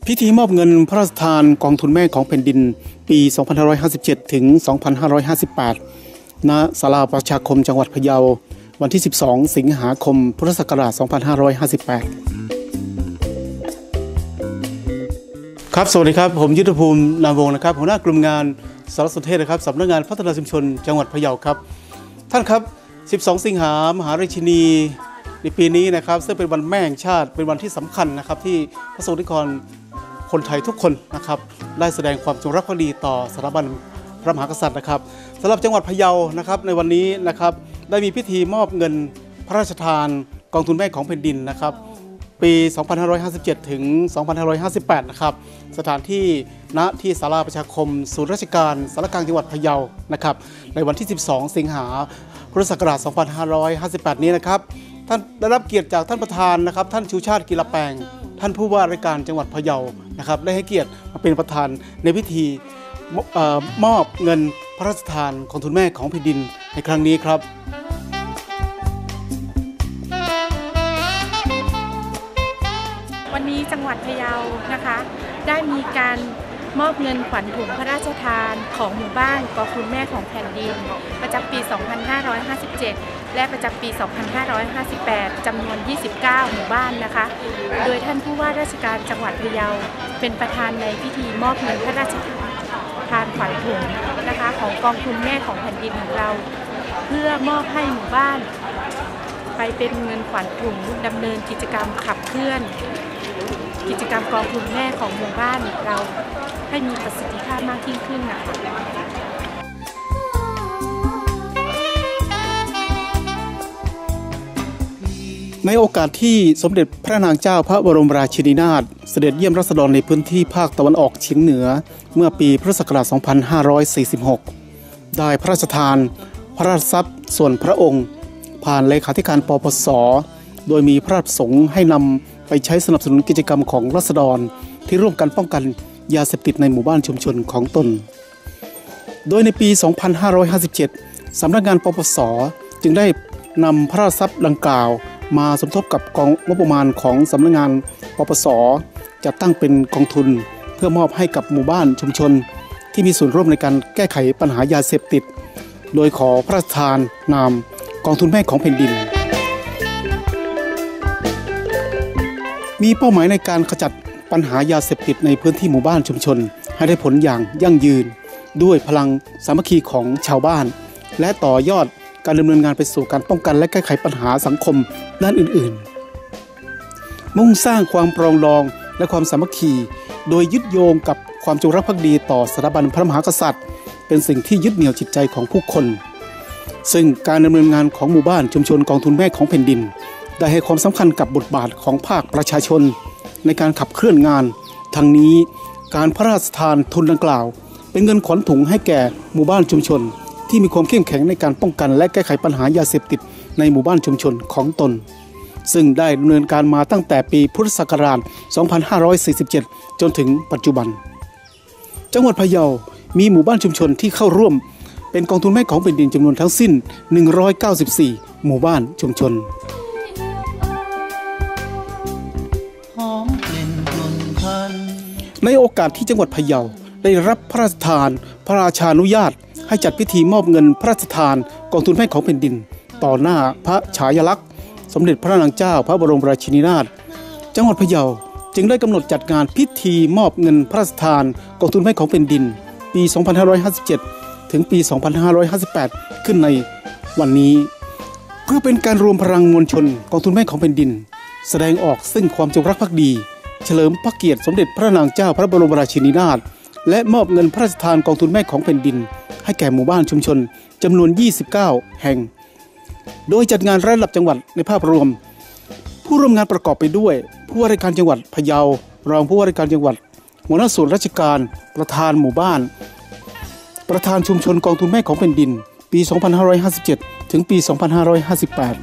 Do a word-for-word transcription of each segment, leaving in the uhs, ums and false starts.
พิธีมอบเงินพระราชทานกองทุนแม่ของแผ่นดินปี สองพันห้าร้อยห้าสิบเจ็ด ถึง สองพันห้าร้อยห้าสิบแปด ณ ศาลาประชาคมจังหวัดพะเยาวันที่ สิบสอง สิงหาคม พุทธศักราช สองพันห้าร้อยห้าสิบแปด ครับ สวัสดีครับ ผมยุทธภูมิ นามวงศ์นะครับ หัวหน้ากลุ่มงานสารสนเทศนะครับสำนักงานพัฒนาชุมชนจังหวัดพะเยาครับ ท่านครับ สิบสอง สิงหามหาราชินีในปีนี้นะครับซึ่งเป็นวันแม่แห่งชาติเป็นวันที่สำคัญนะครับที่พระสงฆ์นิกรคนไทยทุกคนนะครับได้แสดงความจงรักภักดีต่อสถาบันพระมหากษัตริย์นะครับสำหรับจังหวัดพะเยานะครับในวันนี้นะครับได้มีพิธีมอบเงินพระราชทานกองทุนแม่ของแผ่นดินนะครับปี สองพันห้าร้อยห้าสิบเจ็ด ถึง สองพันห้าร้อยห้าสิบแปด นะครับสถานที่ณที่ศาลาประชาคมศูนย์ราชการสารกลางจังหวัดพะเยานะครับในวันที่ สิบสอง สิงหาพุทธศักราช สองพันห้าร้อยห้าสิบแปด นี้นะครับท่านได้รับเกียรติจากท่านประธานนะครับท่านชูชาติกีฬาแปลงท่านผู้ว่าราชการจังหวัดพะเยานะครับได้ให้เกียรติมาเป็นประธานในพิธีมอบเงินพระราชทานกองทุนแม่ของแผ่นดินในครั้งนี้ครับวันนี้จังหวัดพะเยานะคะได้มีการมอบเงินขวัญถุงพระราชทานของหมู่บ้านกองทุนแม่ของแผ่นดินประจำปี สองพันห้าร้อยห้าสิบเจ็ด และประจำปี สองพันห้าร้อยห้าสิบแปด จำนวน ยี่สิบเก้า หมู่บ้านนะคะโดยท่านผู้ว่าราชการจังหวัดพะเยาเป็นประธานในพิธีมอบเงินพระราชทานขวัญถุงนะคะของกองทุนแม่ของแผ่นดินของเราเพื่อมอบให้หมู่บ้านไปเป็นเงินขวัญถุงดำเนินกิจกรรมขับเคลื่อนกิจกรรมกองทุนแม่ของหมู่บ้านเราให้มีประสิทธิภาพมากยิ่งขึ้นนะคะในโอกาสที่สมเด็จพระนางเจ้าพระบรมราชินีนาถเสด็จเยี่ยมราษฎรในพื้นที่ภาคตะวันออกเฉียงเหนือเมื่อปีพุทธศักราช สองพันห้าร้อยสี่สิบหก ได้พระราชทานพระราชทรัพย์ส่วนพระองค์ผ่านเลขาธิการปปส.โดยมีพระราชประสงค์ให้นำไปใช้สนับสนุนกิจกรรมของราษฎรที่ร่วมกันป้องกันยาเสพติดในหมู่บ้านชุมชนของตนโดยในปี สองพันห้าร้อยห้าสิบเจ็ด สำนักงานปปส.จึงได้นำพระราชทรัพย์ดังกล่าวมาสมทบกับกองงบประมาณของสำนักงานปปส.จัดตั้งเป็นกองทุนเพื่อมอบให้กับหมู่บ้านชุมชนที่มีส่วนร่วมในการแก้ไขปัญหายาเสพติดโดยขอพระราชทานนามกองทุนแม่ของแผ่นดินมีเป้าหมายในการขจัดปัญหายาเสพติดในพื้นที่หมู่บ้านชุมชนให้ได้ผลอย่างยั่งยืนด้วยพลังสามัคคีของชาวบ้านและต่อยอดการดำเนินงานไปสู่การป้องกันและแก้ไขปัญหาสังคมด้านอื่นๆมุ่งสร้างความปรองดองและความสามัคคีโดยยึดโยงกับความจงรักภักดีต่อสถาบันพระมหากษัตริย์เป็นสิ่งที่ยึดเหนี่ยวจิตใจของผู้คนซึ่งการดำเนินงานของหมู่บ้านชุมชนกองทุนแม่ของแผ่นดินได้ให้ความสำคัญกับบทบาทของภาคประชาชนในการขับเคลื่อนงานทั้งนี้การพระราชทานทุนดังกล่าวเป็นเงินขวัญถุงให้แก่หมู่บ้านชุมชนที่มีความเข้มแข็งในการป้องกันและแก้ไขปัญหายาเสพติดในหมู่บ้านชุมชนของตนซึ่งได้ดำเนินการมาตั้งแต่ปีพุทธศักราช สองพันห้าร้อยสี่สิบเจ็ด จนถึงปัจจุบันจังหวัดพะเยามีหมู่บ้านชุมชนที่เข้าร่วมเป็นกองทุนแม่ของแผ่นดินจำนวนทั้งสิ้นหนึ่งร้อยเก้าสิบสี่หมู่บ้านชุมชนในโอกาสที่จังหวัดพะเยาได้รับพระราชทานพระราชานุญาตให้จัดพิธีมอบเงินพระราชทานกองทุนแม่ของแผ่นดินต่อหน้าพระฉายาลักษณ์สมเด็จพระนางเจ้าพระบรมราชินีนาถจังหวัดพะเยาจึงได้กำหนดจัดงานพิธีมอบเงินพระราชทานกองทุนแม่ของแผ่นดินปี สองพันห้าร้อยห้าสิบเจ็ด ถึงปี สองพันห้าร้อยห้าสิบแปด ขึ้นในวันนี้เพื่อเป็นการรวมพลังมวลชนกองทุนแม่ของแผ่นดินแสดงออกซึ่งความจงรักภักดีเฉลิมพระเกียรติสมเด็จพระนางเจ้าพระบรมราชินีนาถและมอบเงินพระราชทานกองทุนแม่ของแผ่นดินให้แก่หมู่บ้านชุมชนจำนวนยี่สิบเก้าแห่งโดยจัดงานระดับจังหวัดในภาพรวมผู้ร่วมงานประกอบไปด้วยผู้ว่าราชการจังหวัดพะเยารองผู้ว่าราชการจังหวัดหัวหน้าส่วนราชการประธานหมู่บ้านประธานชุมชนกองทุนแม่ของแผ่นดินปี สองพันห้าร้อยห้าสิบเจ็ด ถึงปี สองพันห้าร้อยห้าสิบแปด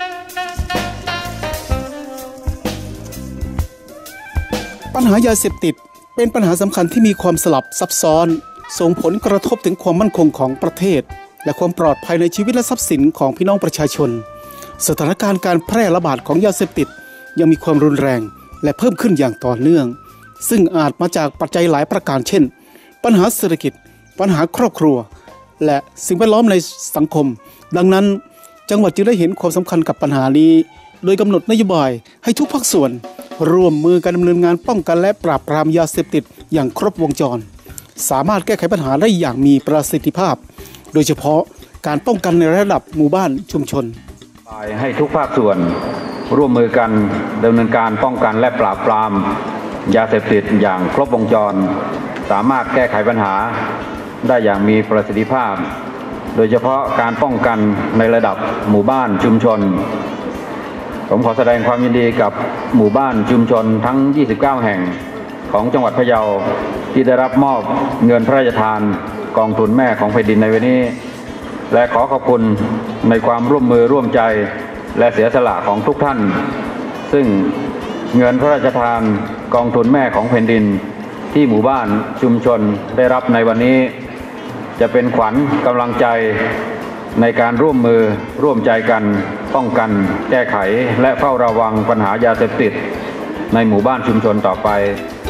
ปัญหายาเสพติดเป็นปัญหาสำคัญที่มีความสลับซับซ้อนส่งผลกระทบถึงความมั่นคงของประเทศและความปลอดภัยในชีวิตและทรัพย์สินของพี่น้องประชาชนสถานการณ์การแพร่ระบาดของยาเสพติดยังมีความรุนแรงและเพิ่มขึ้นอย่างต่อเนื่องซึ่งอาจมาจากปัจจัยหลายประการเช่นปัญหาเศรษฐกิจปัญหาครอบครัวและสิ่งแวดล้อมในสังคมดังนั้นจังหวัดจึงได้เห็นความสำคัญกับปัญหานี้โดยกำหนดนโยบายให้ทุกภาคส่วนร่วมมือกันดำเนินงานป้องกันและปราบปรามยาเสพติดอย่างครบวงจรสามารถแก้ไขปัญหาได้อย่างมีประสิทธิภาพโดยเฉพาะการป้องกันในระดับหมู่บ้านชุมชนให้ทุกภาคส่วนร่วมมือกันดำเนินการป้องกันและปราบปรามยาเสพติดอย่างครบวงจรสามารถแก้ไขปัญหาได้อย่างมีประสิทธิภาพโดยเฉพาะการป้องกันในระดับหมู่บ้านชุมชนผมขอแสดงความยินดีกับหมู่บ้านชุมชนทั้งยี่สิบเก้าแห่งของจังหวัดพะเยาที่ได้รับมอบเงินพระราชทานกองทุนแม่ของแผ่นดินในวันนี้และขอขอบคุณในความร่วมมือร่วมใจและเสียสละของทุกท่านซึ่งเงินพระราชทานกองทุนแม่ของแผ่นดินที่หมู่บ้านชุมชนได้รับในวันนี้จะเป็นขวัญกำลังใจในการร่วมมือร่วมใจกันป้องกันแก้ไขและเฝ้าระวังปัญหายาเสพติดในหมู่บ้านชุมชนต่อไป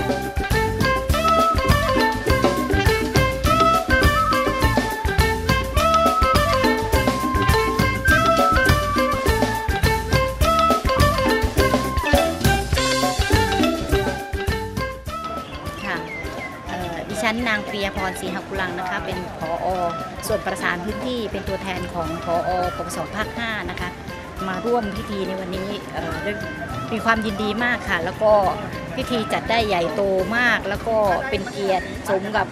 ดิฉันนางปรียพรศรีหกุลังนะคะเป็นผอ.ส่วนประสานพื้นที่เป็นตัวแทนของผอ.ปปส.ภาคห้านะคะมาร่วมพิธีในวันนี้มีความยินดีมากค่ะแล้วก็พิธีจัดได้ใหญ่โตมากแล้วก็เป็นเกียรติสมกับ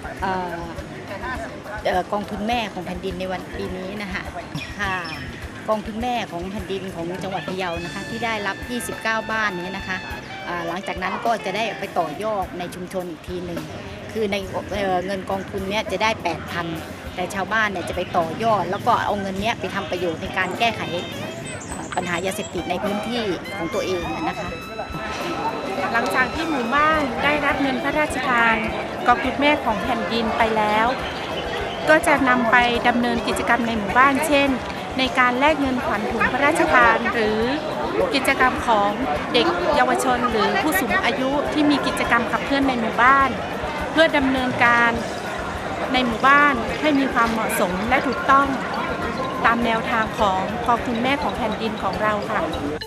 กองทุนแม่ของแผ่นดินในวันปีนี้นะคะค่ะกองทุนแม่ของแผ่นดินของจังหวัดพะเยานะคะที่ได้รับยี่สิบเก้าบ้านนี้นะคะหลังจากนั้นก็จะได้ไปต่อยอดในชุมชนอีกทีหนึ่งคือในเงินกองทุนเนี้ยจะได้ แปดพัน แต่ชาวบ้านเนี่ยจะไปต่อยอดแล้วก็เอาเงินเนี้ยไปทำประโยชน์ในการแก้ไขปัญหายาเสพติดในพื้นที่ของตัวเองนะคะหลังจากที่หมู่บ้านได้รับเงินพระราชทานกองทุนแม่ของแผ่นดินไปแล้วก็จะนำไปดำเนินกิจกรรมในหมู่บ้านเช่นในการแลกเงินขวัญถุงพระราชทานหรือกิจกรรมของเด็กเยาวชนหรือผู้สูงอายุที่มีกิจกรรมขับเคลื่อนในหมู่บ้านเพื่อดำเนินการในหมู่บ้านให้มีความเหมาะสมและถูกต้องตามแนวทางของกองทุนแม่ของแผ่นดินของเราค่ะ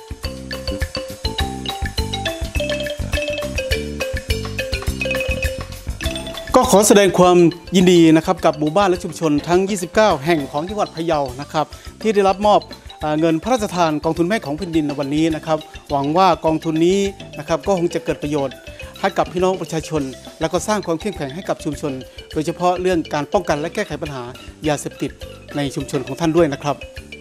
ก็ขอแสดงความยินดีนะครับกับหมู่บ้านและชุมชนทั้งยี่สิบเก้าแห่งของจังหวัดพะเยานะครับที่ได้รับมอบเงินพระราชทานกองทุนแม่ของแผ่นดินในวันนี้นะครับหวังว่ากองทุนนี้นะครับก็คงจะเกิดประโยชน์ให้กับพี่น้องประชาชนและก็สร้างความเข้มแข็งให้กับชุมชนโดยเฉพาะเรื่องการป้องกันและแก้ไขปัญหายาเสพติดในชุมชนของท่านด้วยนะครับ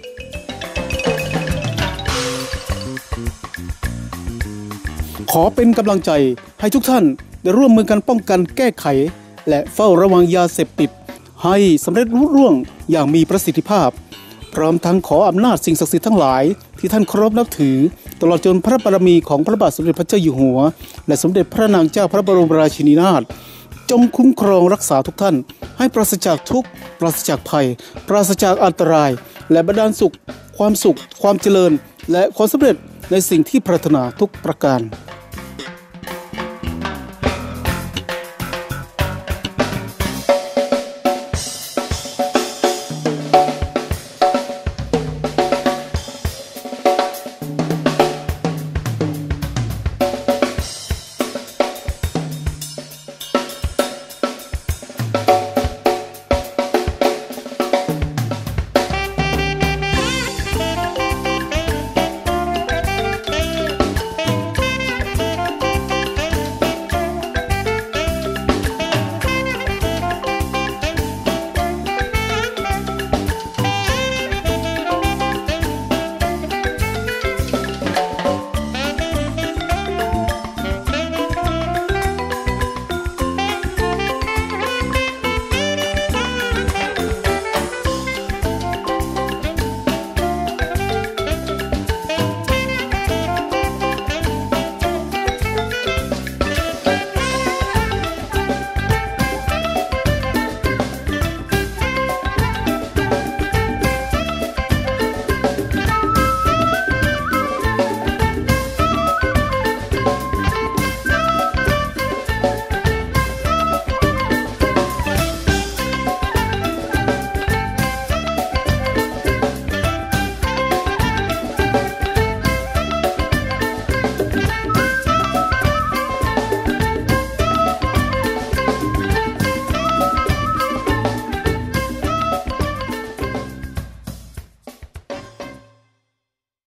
ขอเป็นกำลังใจให้ทุกท่านได้ร่วมมือกันป้องกันแก้ไขและเฝ้าระวังยาเสพติดให้สำเร็จรุ่ร่วงอย่างมีประสิทธิภาพพร้อมทั้งขออำนาจสิ่งศักดิ์สิทธิ์ทั้งหลายที่ท่านเคารพนับถือตลอดจนพระบารมีของพระบาทสมเด็จพระเจ้าอยู่หัวและสมเด็จพระนางเจ้าพระบรมราชินีนาถจงคุ้มครองรักษาทุกท่านให้ปราศจากทุกข์ปราศจากภัยปราศจากอันตรายและบันดาลสุขความสุขความเจริญและความสำเร็จในสิ่งที่ปรารถนาทุกประการ